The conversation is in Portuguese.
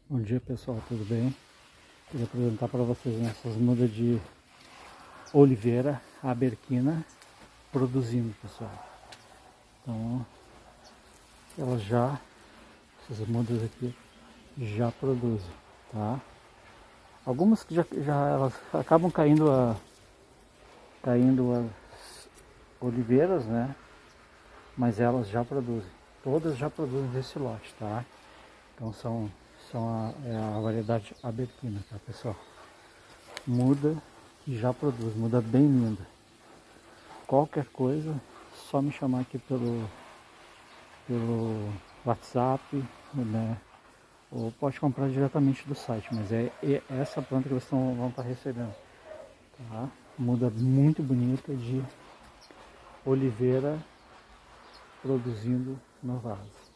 Bom dia pessoal, tudo bem? Queria apresentar para vocês essas mudas de oliveira aberquina produzindo, pessoal. Então, essas mudas aqui já produzem, tá? Algumas que já elas acabam caindo as oliveiras, né? Mas elas já produzem, todas já produzem desse lote, tá? Então é a variedade aberquina, tá pessoal? Muda que já produz, muda bem linda. Qualquer coisa, só me chamar aqui pelo WhatsApp, né? Ou pode comprar diretamente do site, mas é essa planta que vocês vão estar recebendo, tá? Muda muito bonita de oliveira produzindo no vaso.